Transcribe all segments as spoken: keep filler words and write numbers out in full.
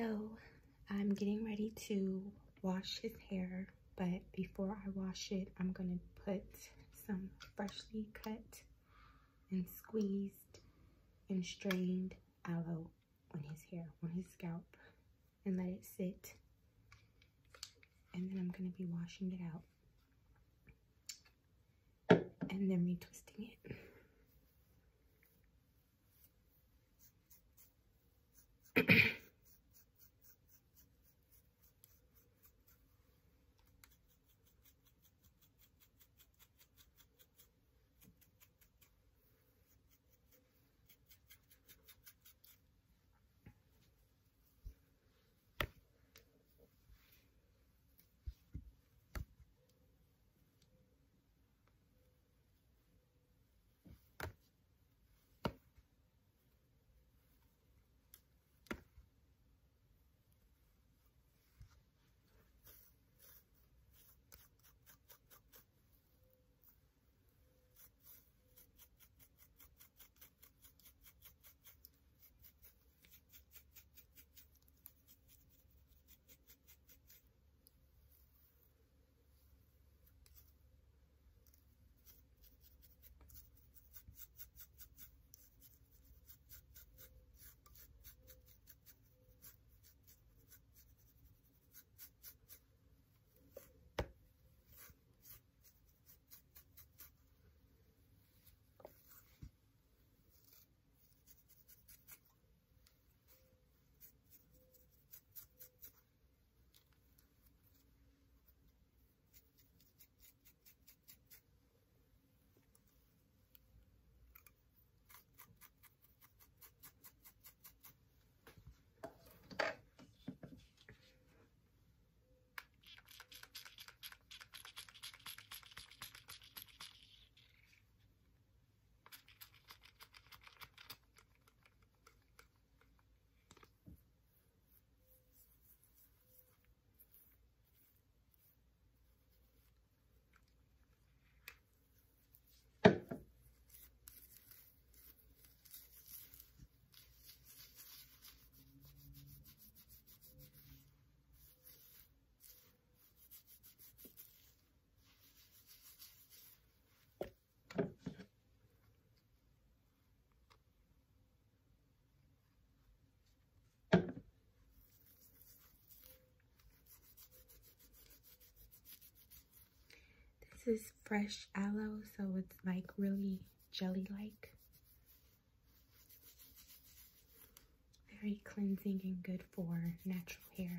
So I'm getting ready to wash his hair, but before I wash it, I'm gonna put some freshly cut and squeezed and strained aloe on his hair, on his scalp, and let it sit. And then I'm gonna be washing it out and then retwisting it. This is fresh aloe, so it's like really jelly-like. Very cleansing and good for natural hair.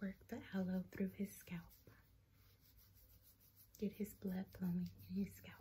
work the aloe through his scalp. Get his blood flowing in his scalp.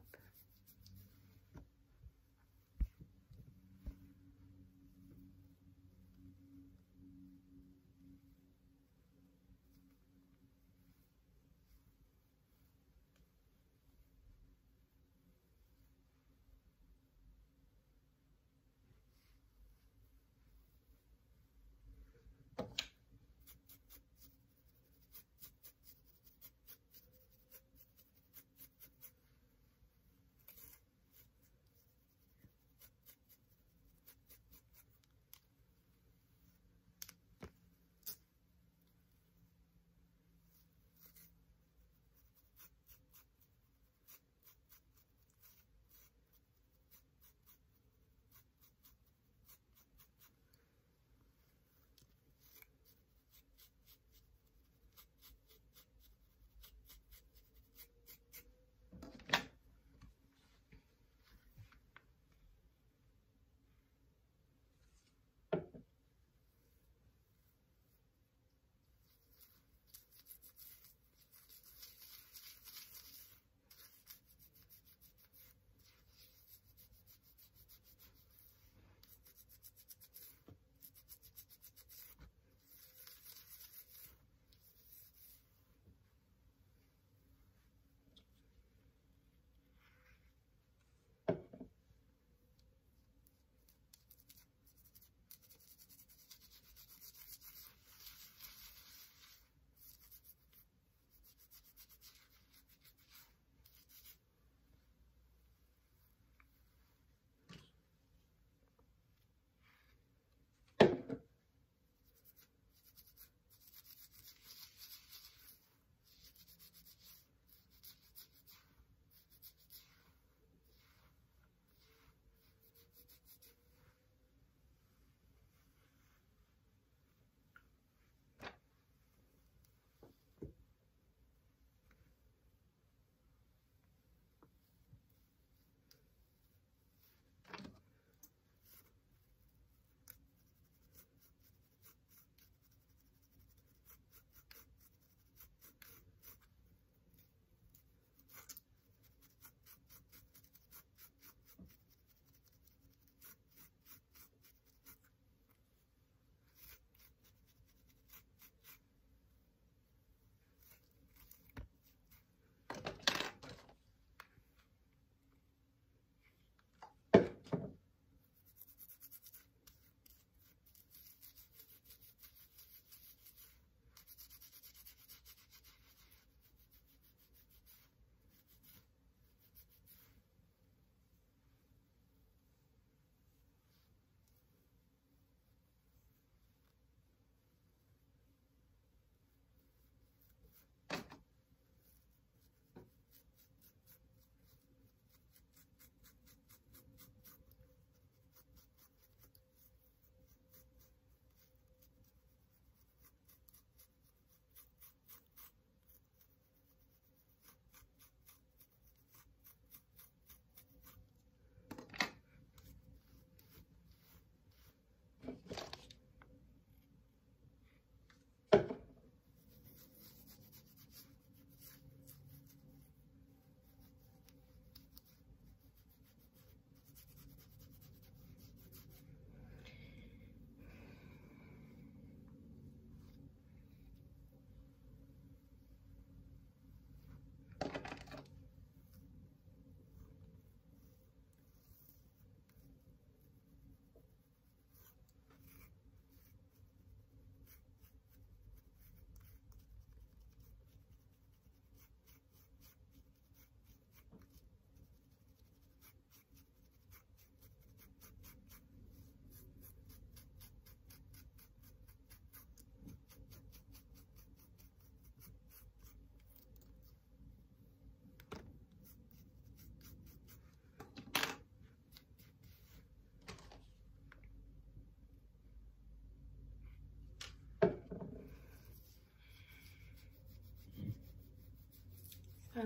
So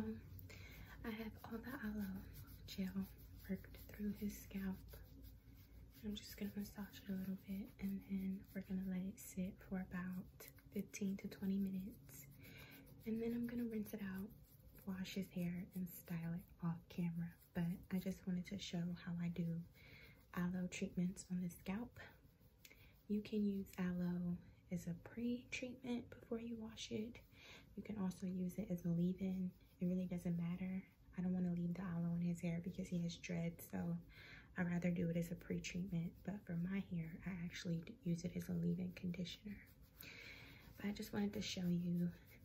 I have all the aloe gel worked through his scalp. I'm just gonna massage it a little bit and then we're gonna let it sit for about fifteen to twenty minutes. And then I'm gonna rinse it out, wash his hair, and style it off camera. But I just wanted to show how I do aloe treatments on the scalp. You can use aloe as a pre-treatment before you wash it. You can also use it as a leave-in. It really doesn't matter. I don't want to leave the aloe in his hair because he has dreads, so I'd rather do it as a pre-treatment. But for my hair, I actually use it as a leave-in conditioner. But I just wanted to show you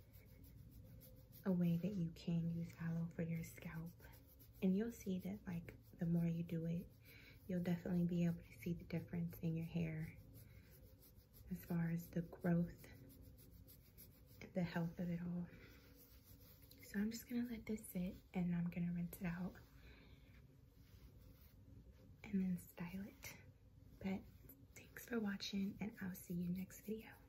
a way that you can use aloe for your scalp. And you'll see that, like, the more you do it, you'll definitely be able to see the difference in your hair as far as the growth and the health of it all. So I'm just gonna let this sit and I'm gonna rinse it out and then style it. But thanks for watching, and I'll see you next video.